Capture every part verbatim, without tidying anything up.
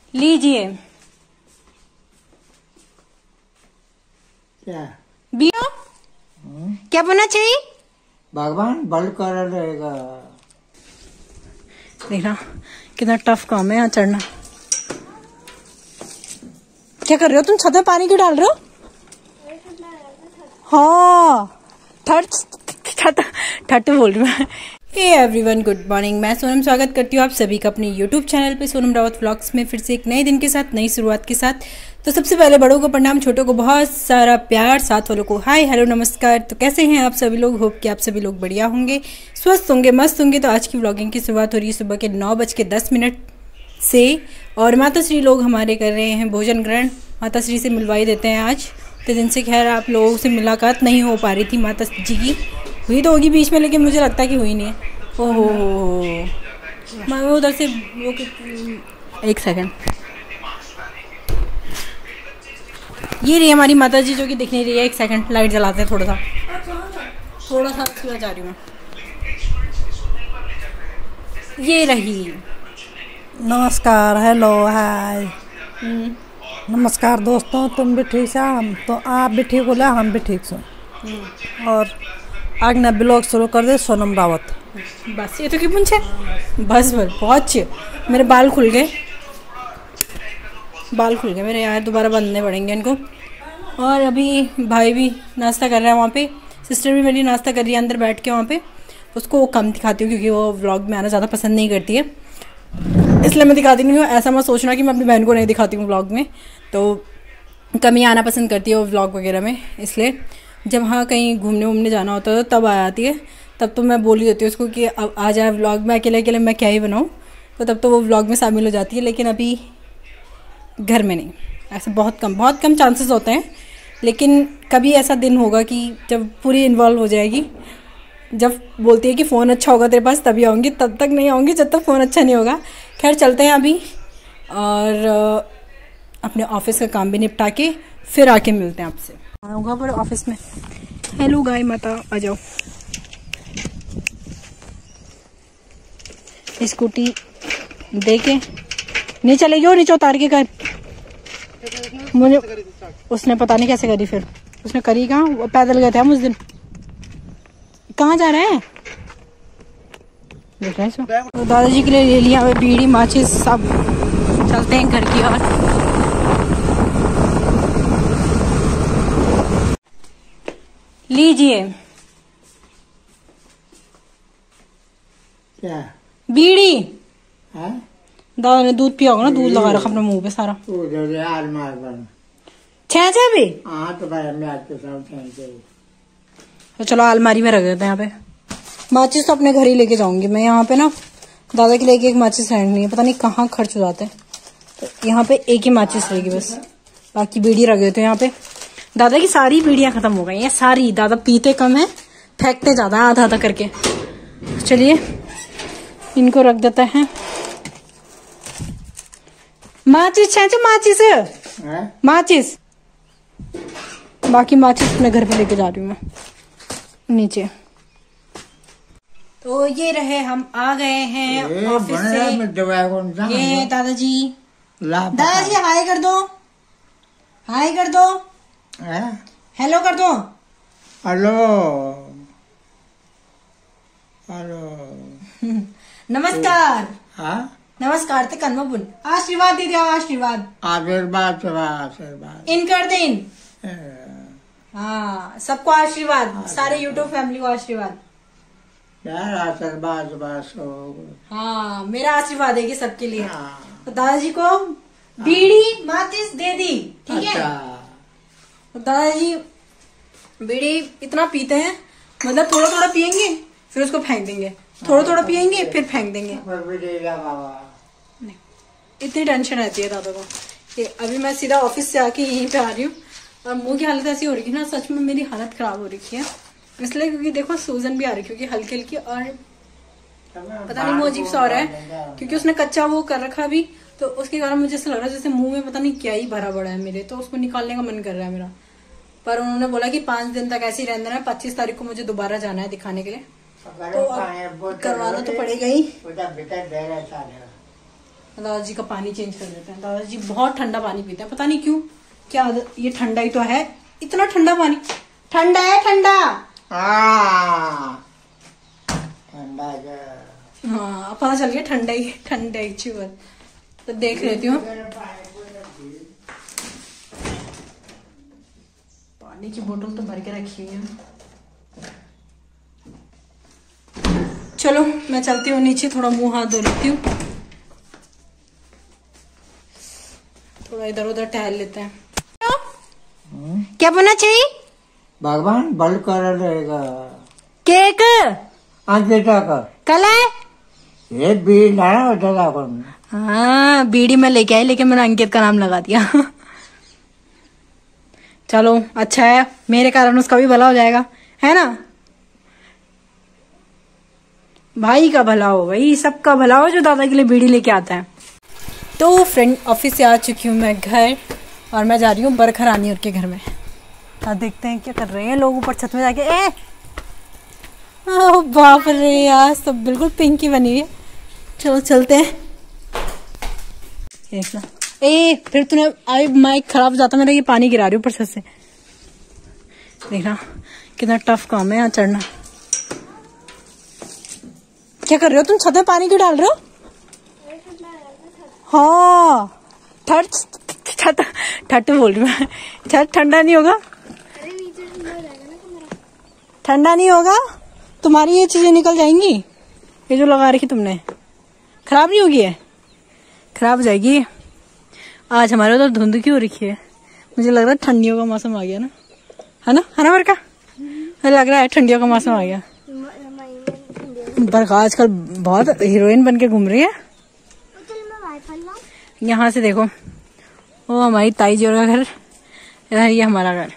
लीजिए। क्या बिया क्या बनना चाहिए? भगवान बल कर रहेगा। देखना कितना टफ काम है यहाँ चढ़ना। क्या कर रहे हो तुम? छत में पानी क्यों डाल रहे हो? हाँ ठट ठट ठट बोल रही मैं। Hey everyone, good morning. मैं सोनम स्वागत करती हूँ आप सभी का अपने यूट्यूब चैनल पे सोनम रावत व्लॉग्स में, फिर से एक नए दिन के साथ, नई शुरुआत के साथ। तो सबसे पहले बड़ों को प्रणाम, छोटों को बहुत सारा प्यार, साथ वालों को हाय हेलो नमस्कार। तो कैसे हैं आप सभी लोग? होप कि आप सभी लोग बढ़िया होंगे, स्वस्थ होंगे, मस्त होंगे। तो आज की व्लॉगिंग की शुरुआत हो रही है सुबह के नौ बज के दस मिनट से, और माता श्री लोग हमारे कर रहे हैं भोजन ग्रहण। माता श्री से मिलवाई देते हैं आज तो दिन से। खैर आप लोगों से मुलाकात नहीं हो पा रही थी माता जी की, हुई तो होगी बीच में, लेकिन मुझे लगता है कि हुई नहीं है। ओहो मैं उधर से वो एक सेकंड, ये रही हमारी माता जी जो कि दिख नहीं रही है। एक सेकंड लाइट जलाते हैं, थोड़ा सा थोड़ा सा सुबह जा रही हूँ मैं। ये रही। नमस्कार, हेलो, हाय, नमस्कार दोस्तों। तुम भी ठीक है, हम तो आप भी ठीक हो, हम भी ठीक सो। और आज ना ब्लॉग शुरू कर दे सोनम रावत। बस ये तो क्यों पूछे, बस बस पहुँच। मेरे बाल खुल गए, बाल खुल गए मेरे यार, दोबारा बांधने पड़ेंगे इनको। और अभी भाई भी नाश्ता कर रहा है वहाँ पे, सिस्टर भी मेरी नाश्ता कर रही है अंदर बैठ के वहाँ पे। उसको कम दिखाती हूँ क्योंकि वो व्लॉग में आना ज़्यादा पसंद नहीं करती है, इसलिए मैं दिखाती नहीं हूँ। ऐसा मत सोचना कि मैं अपनी बहन को नहीं दिखाती हूँ व्लॉग में, तो कम ही आना पसंद करती है वो व्लॉग वगैरह में। इसलिए जब हाँ कहीं घूमने वूमने जाना होता है तब आ जाती है, तब तो मैं बोली देती हूँ उसको कि अब आ जाए व्लॉग में। अकेले अकेले मैं क्या ही बनाऊँ, तो तब तो वो व्लॉग में शामिल हो जाती है, लेकिन अभी घर में नहीं। ऐसे बहुत कम बहुत कम चांसेस होते हैं, लेकिन कभी ऐसा दिन होगा कि जब पूरी इन्वॉल्व हो जाएगी, जब बोलती है कि फ़ोन अच्छा होगा तेरे पास तभी आऊँगी, तब तक नहीं आऊँगी जब तक फ़ोन अच्छा नहीं होगा। खैर चलते हैं अभी, और अपने ऑफिस का काम भी निपटा के फिर आके मिलते हैं आपसे। आऊँगा पर ऑफिस में। हेलो गाय माता, आ जाओ। स्कूटी दे के नहीं चलेगी, और नीचे उतार के कर। मुझे उसने पता नहीं कैसे करी, फिर उसने करी कहाँ, वो पैदल गए थे हम उस दिन। कहाँ जा रहे हैं देख रहे हैं। तो दादाजी के लिए ले लिया हुआ बीड़ी माचिस सब। चलते हैं घर की ओर। लीजिए। क्या बीड़ी है? दादा ने दूध पिया होगा ना, दूध लगा रखा अपने मुंह पे सारा। छह छह भी। हाँ तो भाई हमने आज के साथ तो चलो अलमारी में रख देते हैं। यहाँ पे माचिस तो अपने घर ही लेके जाऊंगी मैं। यहाँ पे ना दादा के लिए एक एक माचिस रहनी है, पता नहीं कहाँ खर्च हो जाते हैं, तो यहाँ पे एक ही माचिस रहेगी बस, बाकी बीड़ी रख देते हैं यहाँ पे। दादा की सारी बीड़ियां खत्म हो गई हैं, सारी। दादा पीते कम है, फेंकते ज्यादा है, आधा आधा करके। चलिए इनको रख देते हैं। माचिस छे माचिस माचिस बाकी माचिस अपने घर पे लेके जा रही हूँ मैं नीचे। तो ये रहे, हम आ गए हैं ऑफिस से। ये दादाजी, दादाजी हाय कर दो, हाय कर दो, हेलो कर दो। हेलो हेलो नमस्कार। हाँ नमस्कार ते कन्म बुन आशीर्वाद दे दिया, आशीर्वाद आशीर्वाद आशीर्वाद इन कर दे इन। हाँ सबको आशीर्वाद, सारे यूट्यूब फैमिली को आशीर्वाद। यार आशीर्वाद बस हो। हाँ मेरा आशीर्वाद है कि सबके लिए। तो दादाजी को बीड़ी माचिस दे दी, ठीक है। तो दादाजी बीड़ी इतना पीते हैं, मतलब थोड़ा थोड़ा पियेंगे फिर उसको फेंक देंगे, थोड़ा थोड़ा पियेंगे फिर फेंक देंगे। नहीं इतनी टेंशन रहती है दादा को कि अभी मैं सीधा ऑफिस से आके यहीं पे आ रही हूँ, और मुंह की हालत ऐसी हो रही है ना, सच में मेरी हालत खराब हो रही है इसलिए, क्योंकि देखो सूजन भी आ रही है क्योंकि हल्की हल्की, और पता नहीं मुंह अजीब सा हो रहा है क्योंकि उसने कच्चा वो कर रखा अभी, तो उसके कारण मुझे ऐसा लग रहा है जैसे मुंह में पता नहीं क्या ही भरा पड़ा है मेरे, तो उसको निकालने का मन कर रहा है मेरा। पर उन्होंने बोला कि पांच दिन तक ऐसे ही रहना है, पच्चीस तारीख को मुझे दोबारा जाना है दिखाने के लिए, तो करवाना तो पड़ेगा ही। दादाजी का पानी चेंज कर देते हैं। दादाजी बहुत ठंडा पानी पीते हैं, पता नहीं क्यों, क्या ये ठंडा ही तो है, इतना ठंडा पानी, ठंडा है ठंडा। ठंडा हाँ पता चल गया ठंडा ही ठंडा ही चुअर। तो देख लेती हूँ, पानी की बोतल तो भर के रखी हुई है। चलो मैं चलती हूँ नीचे, थोड़ा मुंह हाथ धो लेती हूँ, थोड़ा इधर उधर टहल लेते हैं। क्या बना चाहिए? भगवान बल कर रहेगा। केक अंकिता का कल है ये बीड़ी लाना होता था अपन। हाँ बीड़ी में लेके आई, लेकिन मैंने अंकित का नाम लगा दिया। चलो अच्छा है, मेरे कारण उसका भी भला हो जाएगा, है ना? भाई का भला हो, भाई सबका भला हो जो दादा के लिए बीड़ी लेके आता है। तो फ्रेंड ऑफिस से आ चुकी हूँ मैं घर, और मैं जा रही हूँ बरखा रानी और के घर में। हाँ देखते हैं क्या कर रहे हैं लोग ऊपर छत में जाके। ए ओ बाप रे यार, सब बिल्कुल पिंकी बनी हुई है। चलो चलते हैं। देखना ए फिर तूने आई माइक खराब हो जाता, मेरा ये पानी गिरा रही हूँ ऊपर छत से। देखना कितना टफ काम है यहाँ चढ़ना। क्या कर रहे हो तुम, छत में पानी क्यों डाल रहे हो? हाँ ठंड छत ठंड बोल रही मैं, छत ठंडा नहीं होगा, ठंडा नहीं होगा, तुम्हारी ये चीजें निकल जाएंगी। ये जो लगा रखी तुमने खराब नहीं होगी, है खराब हो जाएगी। आज हमारे उधर धुंध की हो रखी है, मुझे लग रहा है ठंडियों का मौसम आ गया ना, है ना? है ना बरका? मुझे लग रहा है ठंडियों का मौसम आ गया। बरका आजकल बहुत हीरोइन बन के घूम रही है। यहाँ से देखो वो हमारी ताई जी का घर, इधर ये हमारा घर।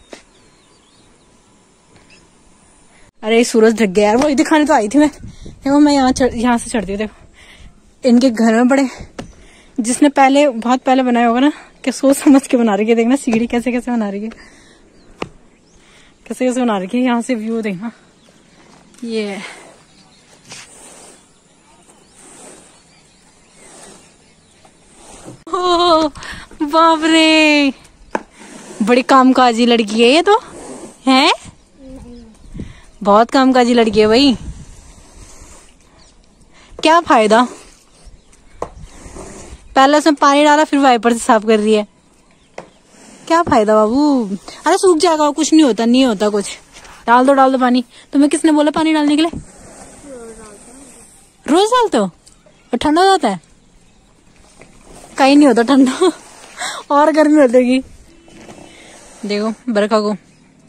अरे सूरज ढक गया यार, वो दिखाने तो आई थी मैं। देखो मैं यहाँ यहाँ से चढ़ती हूँ, देखो इनके घर में बड़े, जिसने पहले बहुत पहले बनाया होगा ना, कि सोच समझ के बना रही है। देखना सीढ़ी कैसे कैसे बना रही है, कैसे कैसे बना रही है। यहाँ से व्यू देखना, ये ओ बाप रे, बड़ी कामकाजी लड़की है ये तो, है बहुत कामकाजी लड़की है भाई। क्या फायदा, पहले उसमें पानी डाला फिर वाइपर से साफ कर रही है, क्या फायदा बाबू? अरे सूख जाएगा, कुछ नहीं होता, नहीं होता कुछ, डाल दो डाल दो पानी। तुम्हें किसने बोला पानी डालने के लिए? रोज डालते हो और ठंडा हो जाता है? कहीं नहीं होता ठंडा, और गर्मी हो जाएगी। देखो बरखा को,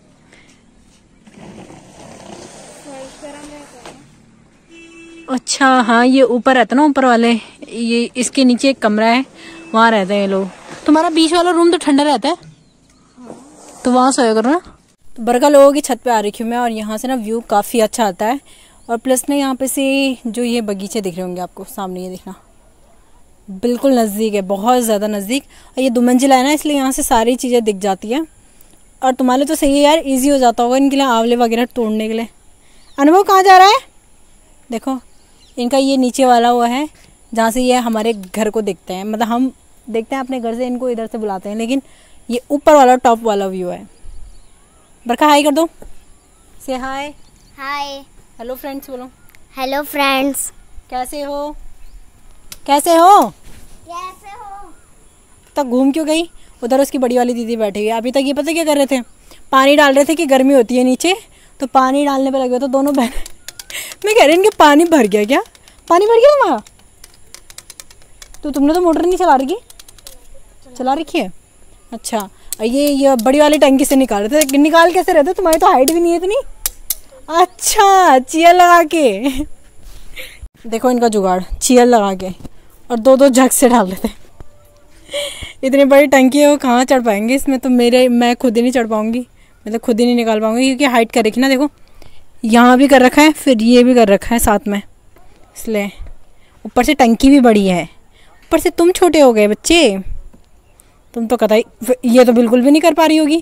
अच्छा हाँ ये ऊपर रहता ना, ऊपर वाले, ये इसके नीचे एक कमरा है, वहाँ रहते हैं ये लोग। तुम्हारा बीच वाला रूम तो ठंडा रहता है, तो वहाँ सोया करो ना। तो बरका लोगों की छत पे आ रखी हूँ मैं, और यहाँ से ना व्यू काफ़ी अच्छा आता है। और प्लस ना यहाँ पे से जो ये बगीचे दिख रहे होंगे आपको सामने, ये देखना बिल्कुल नज़दीक है, बहुत ज़्यादा नज़दीक। और ये दो मंजिला है ना, इसलिए यहाँ से सारी चीज़ें दिख जाती है। और तुम्हारे तो सही है यार, ईजी हो जाता होगा इनके लिए आंवले वगैरह तोड़ने के लिए। अनुभव कहाँ जा रहा है? देखो इनका ये नीचे वाला हुआ है, जहाँ से ये हमारे घर को देखते हैं, मतलब हम देखते हैं अपने घर से, इनको इधर से बुलाते हैं, लेकिन ये ऊपर वाला टॉप वाला व्यू है। बरका हाय कर दो, से हाय। हाय हेलो फ्रेंड्स बोलो। हेलो फ्रेंड्स, कैसे हो? कैसे हो? कैसे हो? तक घूम क्यों गई? उधर उसकी बड़ी वाली दीदी बैठी हुई है। अभी तक ये पता क्या कर रहे थे, पानी डाल रहे थे कि गर्मी होती है नीचे, तो पानी डालने पे लगे तो दोनों बहन। मैं कह रही इनके पानी भर गया क्या? पानी भर गया तुम्हारा? तो तुमने तो मोटर नहीं चला रखी? चला रखी है, अच्छा। ये ये बड़ी वाली टंकी से निकाल रहे थे, निकाल कैसे रहे थे? तुम्हारी तो हाइट भी नहीं है इतनी। अच्छा चेयर लगा के, देखो इनका जुगाड़, चेयर लगा के और दो दो जग से डाल देते। इतनी बड़ी टंकी है, वो कहाँ चढ़ पाएंगे इसमें? तो मेरे मैं खुद ही नहीं चढ़ पाऊंगी, मतलब खुद ही नहीं निकाल पाऊंगी, क्योंकि हाइट कर रखी ना। देखो यहाँ भी कर रखा है, फिर ये भी कर रखा है साथ में, इसलिए ऊपर से टंकी भी बड़ी है, ऊपर से तुम छोटे हो गए बच्चे, तुम तो कतई, ये तो बिल्कुल भी नहीं कर पा रही होगी।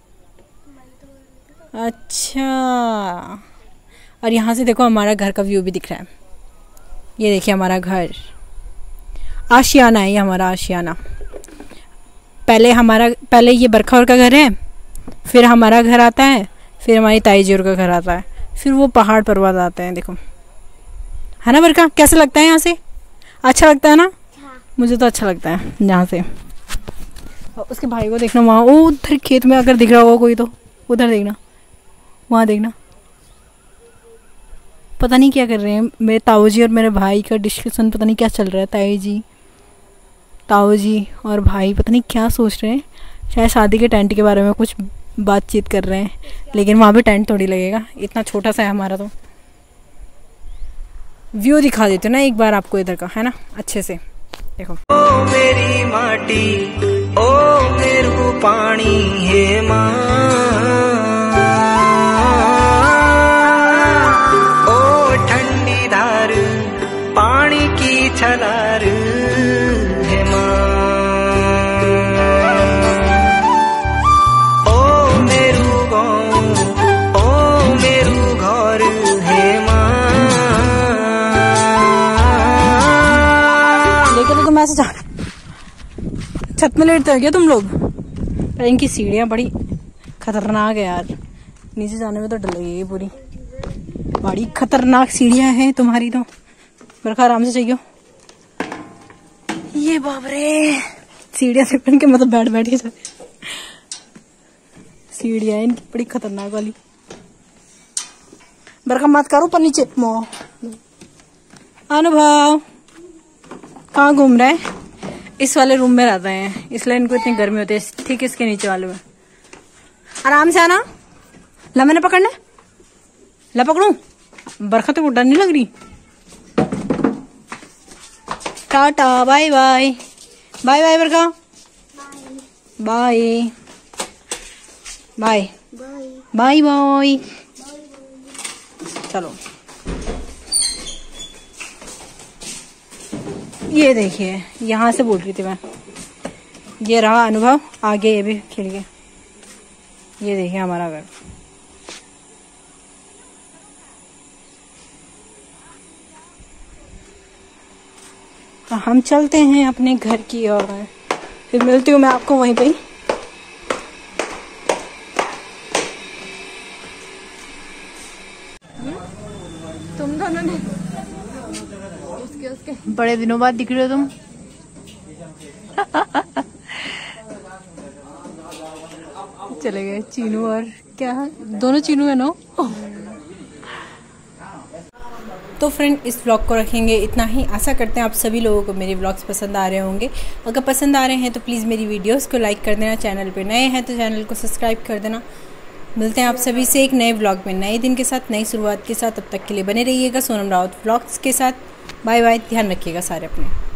अच्छा, और यहाँ से देखो हमारा घर का व्यू भी दिख रहा है, ये देखिए हमारा घर। आशियाना है ये हमारा आशियाना। पहले हमारा पहले ये बरखा और का घर है, फिर हमारा घर आता है, फिर हमारी ताई जी और का घर आता है, फिर वो पहाड़ पर्वत आते हैं। देखो है ना बरखा, कैसा लगता है यहाँ से? अच्छा लगता है ना? मुझे तो अच्छा लगता है यहाँ से। और उसके भाई को देखना वहाँ, वो उधर खेत में अगर दिख रहा होगा कोई तो उधर देखना, वहाँ देखना, पता नहीं क्या कर रहे हैं। मेरे ताऊ जी और मेरे भाई का डिस्कशन पता नहीं क्या चल रहा है। ताई जी, ताऊ जी और भाई पता नहीं क्या सोच रहे हैं, शायद शादी के टेंट के बारे में कुछ बातचीत कर रहे हैं, लेकिन वहाँ पे टेंट थोड़ी लगेगा, इतना छोटा सा है हमारा। तो व्यू दिखा देते हो ना एक बार आपको इधर का, है ना, अच्छे से देखो। ओ मेरी माटी, ओ मेरू पानी है माँ, ओ ठंडी धार पानी की छलार है माँ, ओ मेरू गाँव, ओ मेरू घर है माँ। लेकिन तुम ऐसे छत में लेटते हो क्या तुम लोग? पर इनकी सीढ़ियाँ बड़ी खतरनाक है यार, नीचे जाने में तो डर लगेगी पूरी, बड़ी खतरनाक सीढ़ियाँ हैं तुम्हारी तो। बरखा आराम से चाहिए। ये बाप रे, सीढ़ियाँ से पहन के मतलब बैठ बैठ के जाते, सीढ़ियाँ इनकी बड़ी खतरनाक वाली। बरखा मत करो पर नीचे मो। अनुभव कहाँ घूम रहा है? इस वाले रूम में रहते हैं, इसलिए इनको इतनी गर्मी होती है। ठीक है, इसके नीचे वाले में आराम से आना। ला मैंने पकड़ना, ला पकड़ू। बरखा तो डर नहीं लग रही। Tata bye bye, bye bye Barkha, bye bye bye bye. चलो ये देखिए, यहाँ से बोल रही थी मैं, ये रहा अनुभव, आगे ये भी खिल गया। ये देखिए हमारा घर। तो हम चलते हैं अपने घर की ओर, फिर मिलती हूँ मैं आपको वहीं पे ही। तुम दोनों ने उसके उसके बड़े दिनों बाद दिख रहे हो तुम। चले गए चीनू, और क्या दोनों चीनू है नो। तो फ्रेंड, इस व्लॉग को रखेंगे इतना ही। आशा करते हैं आप सभी लोगों को मेरे व्लॉग्स पसंद आ रहे होंगे। अगर पसंद आ रहे हैं तो प्लीज़ मेरी वीडियोस को लाइक कर देना। चैनल पे नए हैं तो चैनल को सब्सक्राइब कर देना। मिलते हैं आप सभी से एक नए व्लॉग में, नए दिन के साथ, नई शुरुआत के साथ। तब तक के लिए बने रहिएगा सोनम रावत व्लॉग्स के साथ। बाय बाय, ध्यान रखिएगा सारे अपने।